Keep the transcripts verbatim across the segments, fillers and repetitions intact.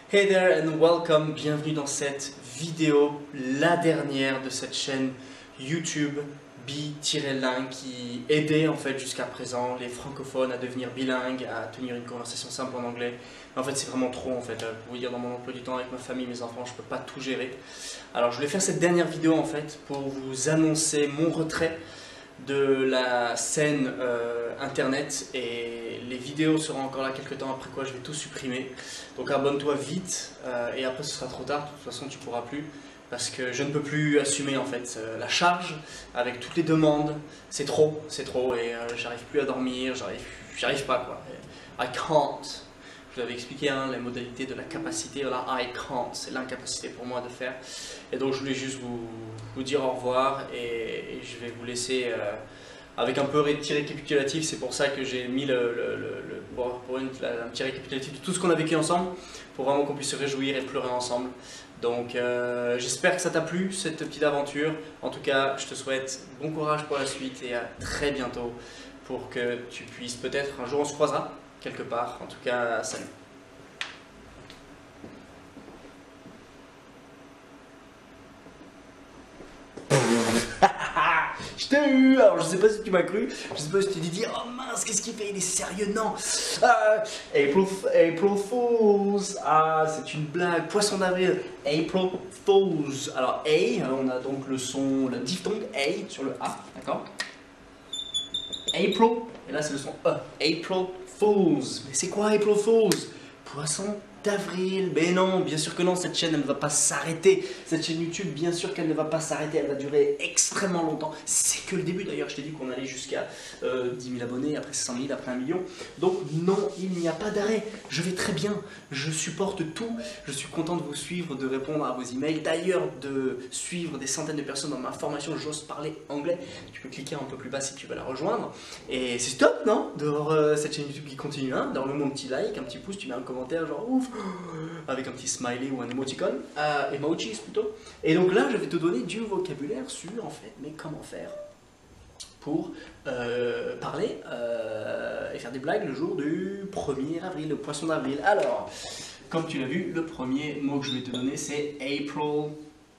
Hey there and welcome, bienvenue dans cette vidéo, la dernière de cette chaîne YouTube bi-line qui aidait en fait jusqu'à présent les francophones à devenir bilingues, à tenir une conversation simple en anglais. Mais en fait c'est vraiment trop en fait, pour vous dire dans mon emploi du temps avec ma famille, mes enfants, je peux pas tout gérer. Alors je voulais faire cette dernière vidéo en fait pour vous annoncer mon retrait de la scène euh, internet, et les vidéos seront encore là quelques temps, après quoi je vais tout supprimer. Donc abonne-toi vite euh, et après ce sera trop tard, de toute façon tu pourras plus, parce que je ne peux plus assumer en fait euh, la charge avec toutes les demandes. C'est trop, c'est trop, et euh, j'arrive plus à dormir, j'arrive j'arrive pas quoi. I can't. Je vous avais expliqué hein, les modalités de la capacité. Voilà, I can't, c'est l'incapacité pour moi de faire. Et donc je voulais juste vous, vous dire au revoir, et, et je vais vous laisser euh, avec un peu de petit récapitulatif. C'est pour ça que j'ai mis le, le, le, le PowerPoint, un petit récapitulatif de tout ce qu'on a vécu ensemble, pour vraiment qu'on puisse se réjouir et pleurer ensemble. Donc euh, j'espère que ça t'a plu, cette petite aventure. En tout cas, je te souhaite bon courage pour la suite et à très bientôt, pour que tu puisses peut-être, un jour on se croisera quelque part. En tout cas, salut. Je t'ai eu. Alors je sais pas si tu m'as cru, je sais pas si tu t'es dit oh mince, qu'est-ce qu'il fait, il est sérieux. Non, euh, April, April Fools. Ah, c'est une blague, poisson d'avril. April Fools. Alors A, on a donc le son, le diphtongue A sur le A, d'accord. April, et là c'est le son E. April Fools. Mais c'est quoi April Fools? Poisson d'avril. Mais non, bien sûr que non, cette chaîne elle ne va pas s'arrêter. Cette chaîne YouTube, bien sûr qu'elle ne va pas s'arrêter, elle va durer extrêmement longtemps. C'est que le début d'ailleurs, je t'ai dit qu'on allait jusqu'à euh, dix mille abonnés, après cent mille, après un million. Donc non, il n'y a pas d'arrêt. Je vais très bien, je supporte tout. Je suis content de vous suivre, de répondre à vos emails. D'ailleurs, de suivre des centaines de personnes dans ma formation J'ose parler anglais. Tu peux cliquer un peu plus bas si tu veux la rejoindre. Et c'est top, non? D'avoir euh, cette chaîne YouTube qui continue, hein, d'avoir mon petit like, un petit pouce, tu mets un commentaire genre ouf, avec un petit smiley ou un emoticon, euh, emojis plutôt. Et donc là, je vais te donner du vocabulaire sur, en fait, mais comment faire pour euh, parler euh, et faire des blagues le jour du premier avril, le poisson d'avril. Alors, comme tu l'as vu, le premier mot que je vais te donner, c'est April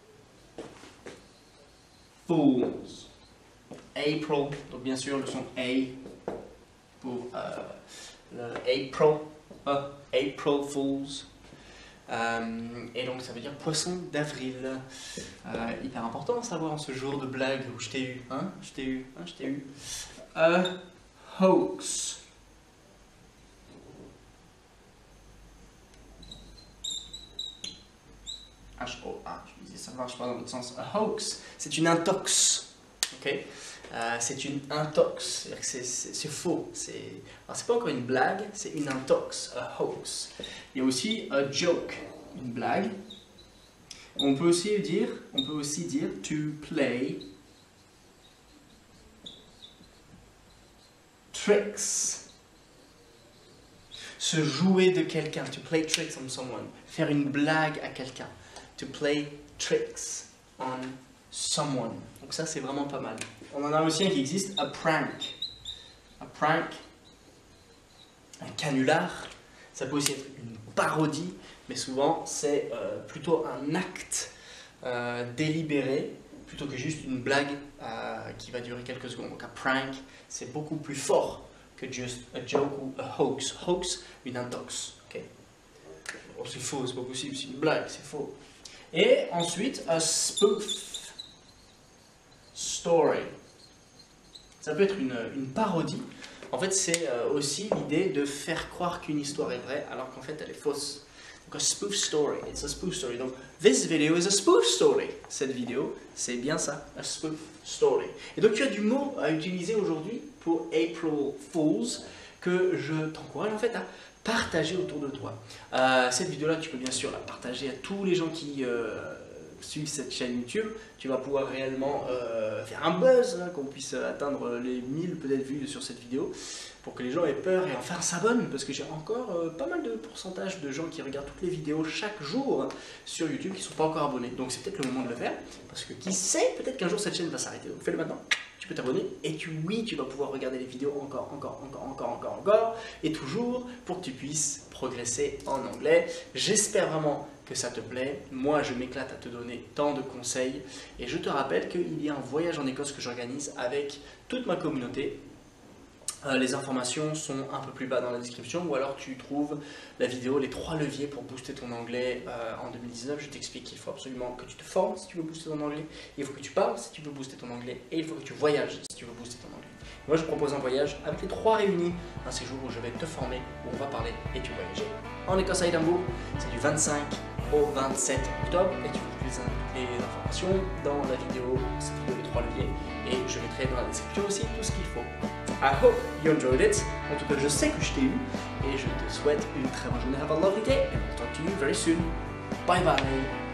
Fools. April, donc bien sûr le son A pour euh, le April, euh, April Fools. Euh, et donc ça veut dire poisson d'avril. Euh, hyper important à savoir en ce jour de blague où je t'ai eu, hein, je t'ai eu, hein, je t'ai eu. A hoax. H O A, je me disais ça ne marche pas dans l'autre sens. A hoax, c'est une intox, ok. Euh, c'est une intox, c'est-à-dire que c'est faux. C'est pas encore une blague, c'est une intox, a hoax. Il y a aussi a joke, une blague. On peut aussi dire, on peut aussi dire to play tricks. Se jouer de quelqu'un, to play tricks on someone. Faire une blague à quelqu'un. To play tricks on someone. Donc ça c'est vraiment pas mal. On en a aussi un qui existe, a prank. A prank, un canular. Ça peut aussi être une parodie, mais souvent c'est euh, plutôt un acte euh, délibéré, plutôt que juste une blague euh, qui va durer quelques secondes. Donc un prank, c'est beaucoup plus fort que juste a joke ou a hoax. Hoax, une intox. Okay. Oh, c'est faux, c'est pas possible, c'est une blague, c'est faux. Et ensuite, a spoof story. Ça peut être une, une parodie. En fait, c'est euh, aussi l'idée de faire croire qu'une histoire est vraie alors qu'en fait elle est fausse. Donc, a spoof story. It's a spoof story. Donc, this video is a spoof story. Cette vidéo, c'est bien ça, a spoof story. Et donc, tu as du mot à utiliser aujourd'hui pour April Fools que je t'encourage en fait à partager autour de toi. Euh, cette vidéo-là, tu peux bien sûr la partager à tous les gens qui euh, suivent cette chaîne YouTube. Tu vas pouvoir réellement euh, faire un buzz, hein, qu'on puisse atteindre les mille peut-être vues sur cette vidéo, pour que les gens aient peur et enfin s'abonnent, parce que j'ai encore euh, pas mal de pourcentage de gens qui regardent toutes les vidéos chaque jour sur YouTube qui ne sont pas encore abonnés. Donc c'est peut-être le moment de le faire, parce que qui sait, peut-être qu'un jour cette chaîne va s'arrêter. Donc fais-le maintenant. tu peux t'abonner et tu, oui, tu vas pouvoir regarder les vidéos encore, encore, encore, encore, encore, encore, et toujours pour que tu puisses progresser en anglais. J'espère vraiment que ça te plaît. Moi, je m'éclate à te donner tant de conseils et je te rappelle qu'il y a un voyage en Écosse que j'organise avec toute ma communauté. Euh, les informations sont un peu plus bas dans la description ou alors tu trouves la vidéo, les trois leviers pour booster ton anglais euh, en deux mille dix-neuf. Je t'explique qu'il faut absolument que tu te formes si tu veux booster ton anglais, il faut que tu parles si tu veux booster ton anglais et il faut que tu voyages si tu veux booster ton anglais. Moi je propose un voyage avec les trois réunis, un séjour où je vais te former, où on va parler et tu vas voyager en Écosse à Édimbourg. C'est du vingt-cinq au vingt-sept octobre et tu trouves les, les informations dans la vidéo, cette vidéo des trois leviers et je mettrai dans la description aussi tout ce qu'il faut. I hope you enjoyed it. En tout cas, je sais que je t'ai eu et je te souhaite une très bonne journée. Have a lovely day and I'll talk to you very soon. Bye bye.